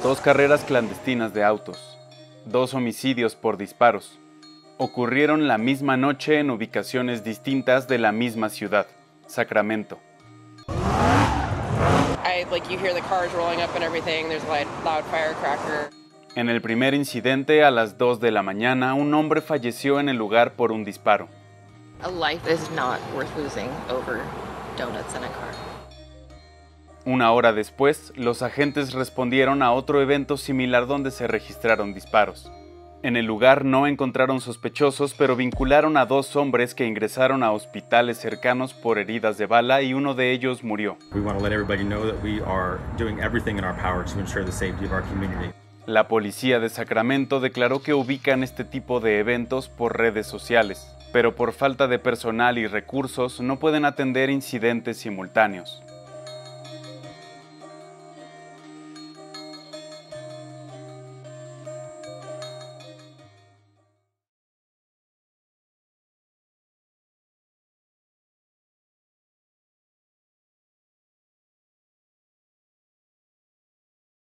Dos carreras clandestinas de autos, dos homicidios por disparos, ocurrieron la misma noche en ubicaciones distintas de la misma ciudad, Sacramento. En el primer incidente, a las 2 de la mañana, un hombre falleció en el lugar por un disparo. A life is not worth losing over donuts in a car. Una hora después, los agentes respondieron a otro evento similar donde se registraron disparos. En el lugar no encontraron sospechosos, pero vincularon a dos hombres que ingresaron a hospitales cercanos por heridas de bala y uno de ellos murió. La policía de Sacramento declaró que ubican este tipo de eventos por redes sociales, pero por falta de personal y recursos no pueden atender incidentes simultáneos.